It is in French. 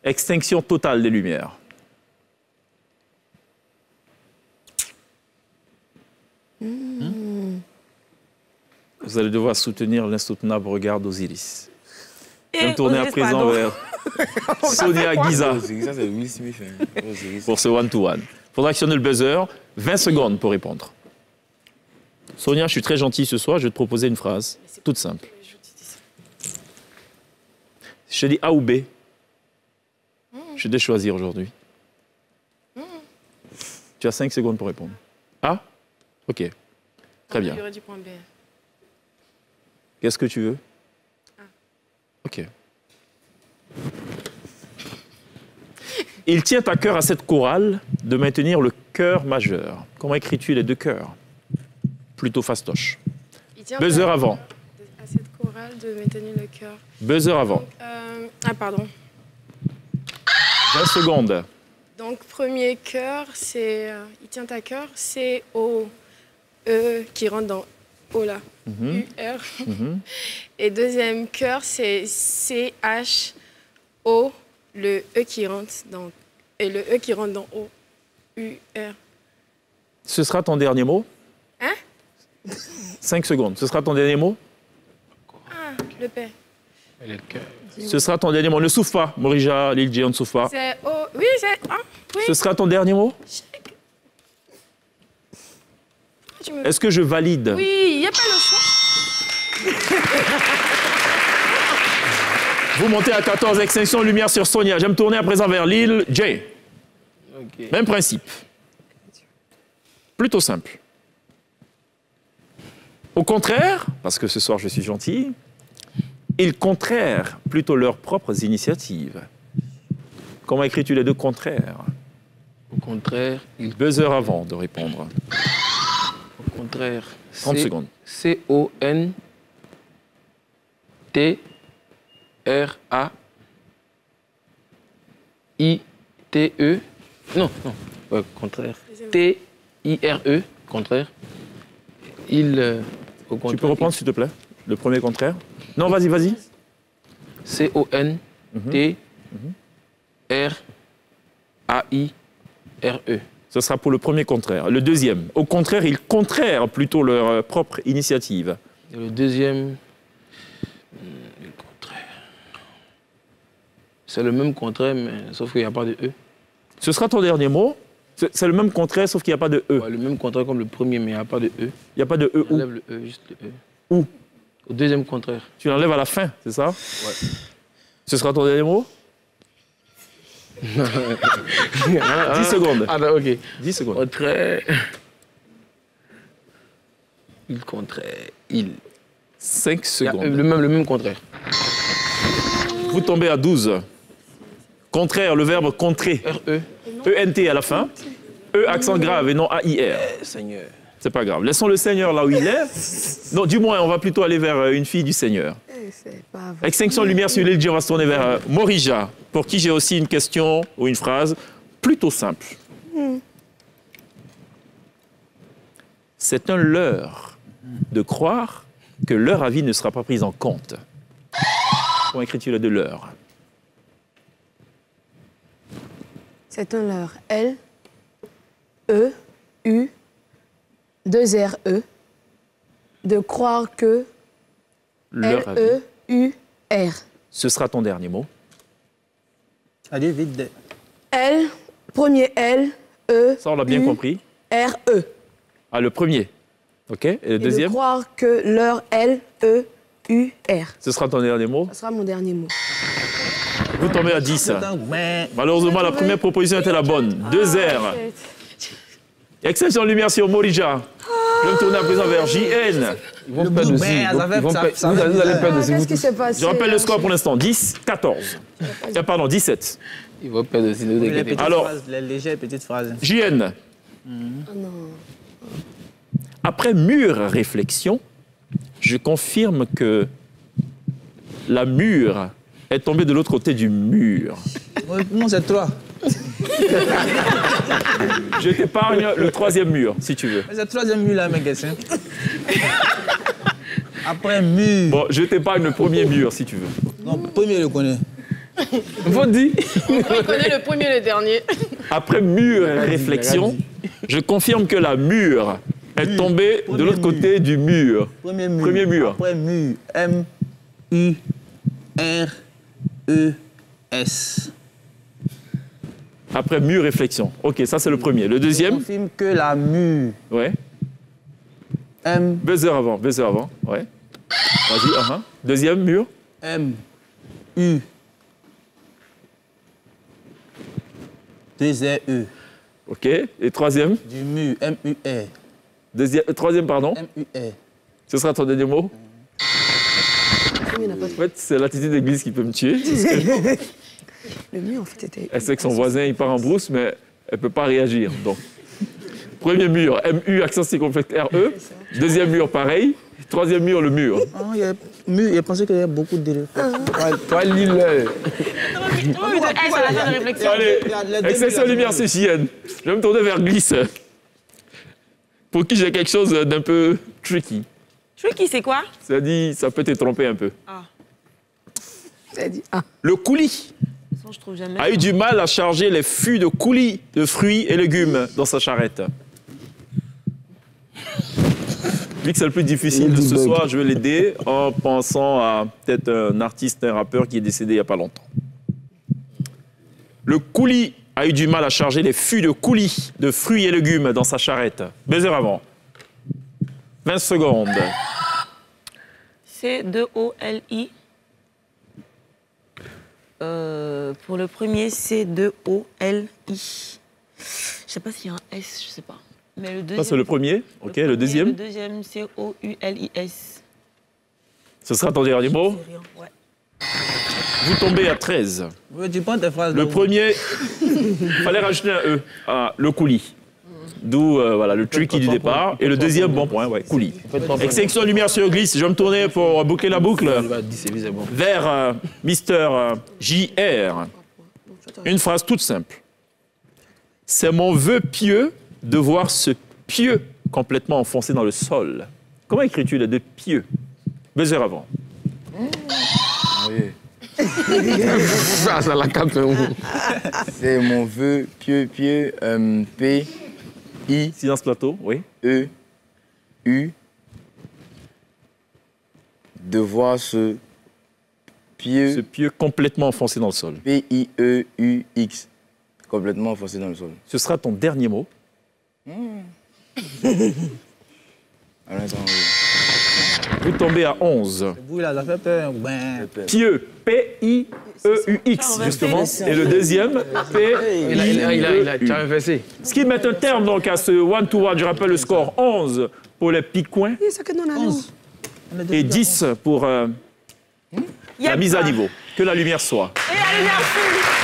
Extinction totale des lumières. Vous allez devoir soutenir l'insoutenable regard d'Osiris. Je vais me tourner à présent vers Sonia Guiza pour ce one-to-one. Il faudra actionner le buzzer. 20 secondes pour répondre. Sonia, je suis très gentil ce soir. Je vais te proposer une phrase toute simple. Je te dis A ou B. Je vais choisir aujourd'hui. Tu as 5 secondes pour répondre. A? Ok. Très bien. J'aurais dit point B. Qu'est-ce que tu veux? A. Ok. Il tient à cœur à cette chorale de maintenir le chœur majeur. Comment écris-tu les deux chœurs? Plutôt fastoche. Buzzer avant. À cette chorale de maintenir le cœur. Buzzer avant. Ah, pardon. 20 secondes. Donc, premier cœur, c'est... il tient à cœur, c'est O, E qui rentre dans O là. U, R. Et deuxième cœur, c'est C, H, O, le E qui rentre dans... Et le E qui rentre dans O, U, R. Ce sera ton dernier mot? Hein? 5 secondes. Ce sera ton dernier mot? Ah, le P. Et le cœur. Ce sera ton dernier mot. Ne souffle pas, Morija, Lil J, on ne souffle pas. C'est O... Oui, c'est... Ah, oui. Ce sera ton dernier mot? Est-ce que je valide? Oui, il n'y a pas le choix. Vous montez à 14, extinction lumière sur Sonia. J'aime tourner à présent vers Lil J. Okay. Même principe. Plutôt simple. Au contraire, parce que ce soir je suis gentil, ils contrairent plutôt leurs propres initiatives. Comment écris-tu les deux contraires? Au contraire, il... Buzzer avant de répondre. Au contraire. 30 secondes. C-O-N-T-R-A-I-T-E. Non, non. Ouais, contraire. T-I-R-E. Contraire. Il... au contraire, Tu peux reprendre, s'il te plaît, le premier contraire? Non, vas-y, vas-y. C-O-N-T-R-A-I-R-E. Ce sera pour le premier contraire. Le deuxième. Au contraire, ils contrairent plutôt leur propre initiative. Et le deuxième... le contraire. C'est le même contraire, mais sauf qu'il n'y a pas de E. Ce sera ton dernier mot. C'est le même contraire, sauf qu'il n'y a pas de E. Ouais, le même contraire comme le premier, mais il n'y a pas de E. Il n'y a pas de E où? Enlève le E, juste le E. Où? Au deuxième contraire. Tu l'enlèves à la fin, c'est ça? Ouais. Ce sera ton dernier mot? 10 secondes. Ah, bah, ok. 10 secondes. Contraire. Il contraire. Il. 5 secondes. Le même contraire. Vous tombez à 12. Contraire, le verbe contrer. R-E. E-N-T à la fin. E, accent grave et non A-I-R. Seigneur. C'est pas grave. Laissons le Seigneur là où il est. Non, du moins, on va plutôt aller vers une fille du Seigneur. Extinction lumière sur l'île, on va se tourner vers Morija, pour qui j'ai aussi une question ou une phrase plutôt simple. C'est un leurre de croire que leur avis ne sera pas pris en compte. Comment écris-tu le de leurre? C'est un leurre. L, E, U, 2 R, E. De croire que Leur L, avis. E, U, R. Ce sera ton dernier mot. Allez, vite. L, premier L, E, Ça, on l'a bien U, compris. R, E. Ah, le premier. OK. Et le Et de deuxième? croire que leur L, E, U, R. Ce sera ton dernier mot. Ce sera mon dernier mot. Vous tombez à 10. Malheureusement, la première proposition était la bonne. 2 R. Extinction de lumière sur Morija. Je vais me tourner à présent vers JN. Ils vont perdre aussi. Vous allez perdre aussi. Qu'est-ce qui s'est passé? Je rappelle le score pour l'instant. 10, 14. Pardon, 17. Ils vont perdre aussi. Ne vous Les inquiétez petites pas. Alors- phrases, les légères petites phrases. JN. Après mûre réflexion, je confirme que la mûre est tombée de l'autre côté du mur. Non, c'est 3. Je t'épargne le troisième mur, si tu veux. C'est le troisième mur là, mes gars. Après mur. Bon, je t'épargne le premier mur, si tu veux. Non, le premier, je le connais. Faut dire. On connaît le premier et le dernier. Après mûre réflexion, je confirme que la mûre est tombée de l'autre côté du mur. Premier mur. Premier mur. Après mur. M-U-R-E-S. Après mûre réflexion. Ok, ça c'est le premier. Le Je deuxième? confirme que la mur. Ouais. M. Buzzer avant, ouais. Vas-y, Deuxième mur? M-U. 2-R-E. Ok. Et troisième? Du mur. M-U-R. Troisième, pardon? M-U-R. Ce sera ton dernier mot? Il n'y en a pas En fait, c'est l'attitude d'église qui peut me tuer. Le mur, en fait, était... Elle sait que son voisin, il part en brousse, mais elle ne peut pas réagir. Donc, premier mur, M-U, accent circonflexe R-E. Deuxième mur, pareil. Troisième mur, le mur. Oh, il y a mur. Il pensait qu'il y avait beaucoup d'éléphants. Toi, lis-le. Allez, exception lumière CJN. Je vais me tourner vers Glisse. Pour qui j'ai quelque chose d'un peu tricky. Tricky, c'est quoi? C'est-à-dire, ça peut te tromper un peu. Ah. Ça dit, ah. Le coulis Je trouve jamais. a eu du mal à charger les fûts de coulis de fruits et légumes dans sa charrette. Vu que c'est le plus difficile de ce soir, je vais l'aider en pensant à peut-être un artiste, un rappeur qui est décédé il n'y a pas longtemps. Le coulis a eu du mal à charger les fûts de coulis de fruits et légumes dans sa charrette. Baiser avant. 20 secondes. C-2-O-L-I. Pour le premier, C-2-O-L-I. Je sais pas s'il y a un S, je sais pas. Mais le deuxième. Ça, c'est le premier. Ok, le deuxième. Le deuxième, C-O-U-L-I-S. Ce sera ton dernier mot. C'est rien, ouais. Vous tombez à 13. Tu prends tes phrases. Le premier, il fallait rajouter un E. Ah, le coulis. D'où voilà, le tricky du départ. Et le deuxième, bon point, ouais, coulis. Extinction lumière sur glisse. Je vais me tourner pour boucler la boucle vers Mister JR. Une phrase toute simple. C'est mon vœu pieux de voir ce pieux complètement enfoncé dans le sol. Comment écris-tu les deux pieux? Baiser avant. Oui. Ça la capte. C'est mon vœu pieux, P-I. Silence plateau, oui. E-U. De voir ce pieux. Ce pieux complètement enfoncé dans le sol. P-I-E-U-X. Complètement enfoncé dans le sol. Ce sera ton dernier mot. Vous tombez à 11. Oui, là, ça fait peur. Ben. Pieux, P-I-E-U-X, justement. Et le deuxième, P-I-E-U. Tu as inversé. Ce qui met un terme donc à ce one-to-one. Je rappelle le score 11 pour les picoins Oui, ça que non, non. 11. et 10 pour la mise à niveau. Que la lumière soit. Et la lumière,